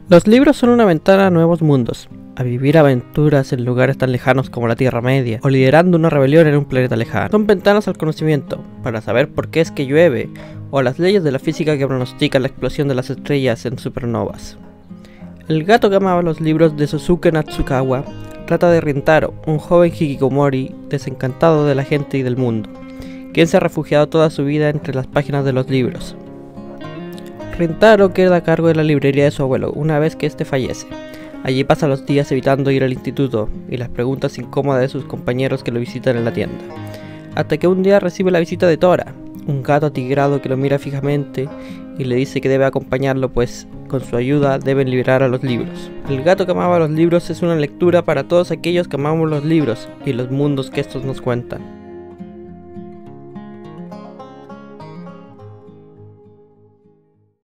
Los libros son una ventana a nuevos mundos, a vivir aventuras en lugares tan lejanos como la Tierra Media, o liderando una rebelión en un planeta lejano. Son ventanas al conocimiento, para saber por qué es que llueve, o las leyes de la física que pronostican la explosión de las estrellas en supernovas. El gato que amaba los libros de Suzuki Natsukawa trata de Rintaro, un joven hikikomori desencantado de la gente y del mundo, quien se ha refugiado toda su vida entre las páginas de los libros. Rintaro queda a cargo de la librería de su abuelo una vez que éste fallece. Allí pasa los días evitando ir al instituto y las preguntas incómodas de sus compañeros que lo visitan en la tienda. Hasta que un día recibe la visita de Tora, un gato atigrado que lo mira fijamente y le dice que debe acompañarlo, pues con su ayuda deben liberar a los libros. El gato que amaba los libros es una lectura para todos aquellos que amamos los libros y los mundos que estos nos cuentan.